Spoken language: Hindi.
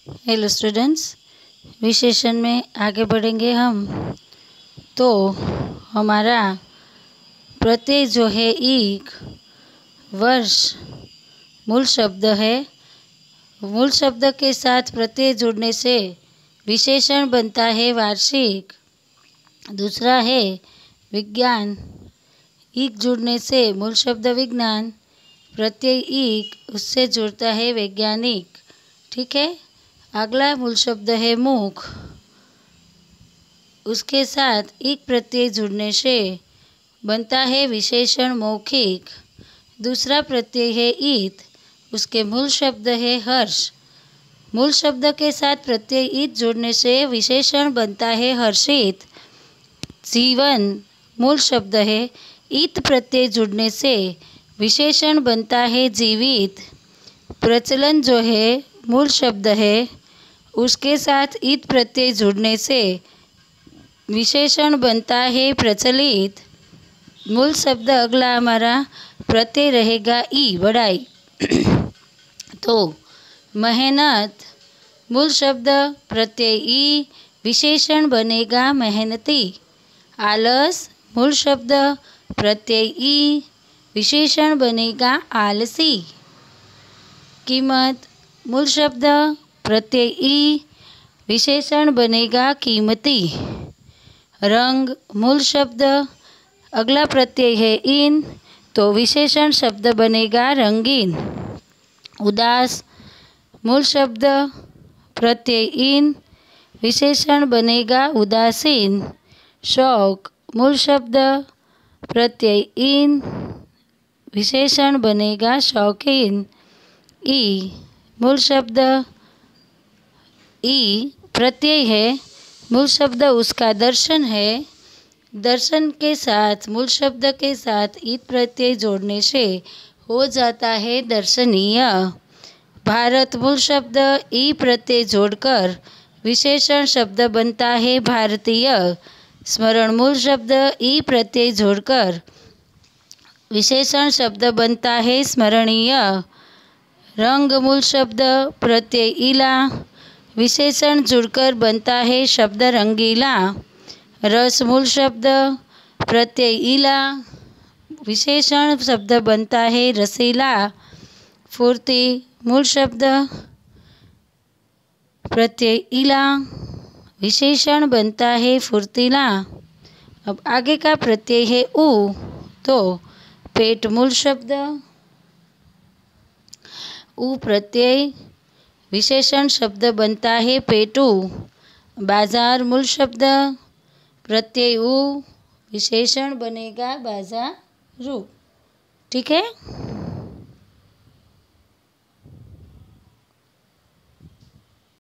हेलो स्टूडेंट्स, विशेषण में आगे बढ़ेंगे हम। तो हमारा प्रत्यय जो है एक वर्ष मूल शब्द है। मूल शब्द के साथ प्रत्यय जुड़ने से विशेषण बनता है वार्षिक। दूसरा है विज्ञान, ईक जुड़ने से मूल शब्द विज्ञान, प्रत्यय ईक उससे जुड़ता है वैज्ञानिक। ठीक है। अगला मूल शब्द है मुख, उसके साथ एक प्रत्यय जुड़ने से बनता है विशेषण मौखिक। दूसरा प्रत्यय है ईत, उसके मूल शब्द है हर्ष। मूल शब्द के साथ प्रत्यय ईत जुड़ने से विशेषण बनता है हर्षित। जीवन मूल शब्द है, ईत प्रत्यय जुड़ने से विशेषण बनता है जीवित। प्रचलन जो है मूल शब्द है, उसके साथ ईत प्रत्यय जुड़ने से विशेषण बनता है प्रचलित। मूल शब्द अगला हमारा प्रत्यय रहेगा ई, बड़ाई। तो मेहनत मूल शब्द प्रत्यय ई, विशेषण बनेगा मेहनती। आलस मूल शब्द प्रत्यय ई, विशेषण बनेगा आलसी। कीमत मूल शब्द प्रत्यय ई, विशेषण बनेगा कीमती। रंग मूल शब्द अगला प्रत्यय है इन, तो विशेषण शब्द बनेगा रंगीन। उदास मूल शब्द प्रत्यय इन, विशेषण बनेगा उदासीन। शौक मूल शब्द प्रत्यय इन, विशेषण बनेगा शौकीन। ई मूल शब्द ई प्रत्यय है, मूल शब्द उसका दर्शन है। दर्शन के साथ मूल शब्द के साथ ईत प्रत्यय जोड़ने से हो जाता है दर्शनीय। भारत मूल शब्द ई प्रत्यय जोड़कर विशेषण शब्द बनता है भारतीय। स्मरण मूल शब्द ई प्रत्यय जोड़कर विशेषण शब्द बनता है स्मरणीय। रंग मूल शब्द प्रत्यय ईला, विशेषण जुड़कर बनता है शब्द रंगीला। रस मूल शब्द प्रत्यय ईला, विशेषण शब्द बनता है रसीला। फुर्ती मूल शब्द प्रत्यय ईला, विशेषण बनता है फुर्तीला। अब आगे का प्रत्यय है ऊ, तो पेट मूल शब्द ऊ प्रत्यय, विशेषण शब्द बनता है पेटू। बाजार मूल शब्द प्रत्यय ऊ, विशेषण बनेगा बाजारू। ठीक है।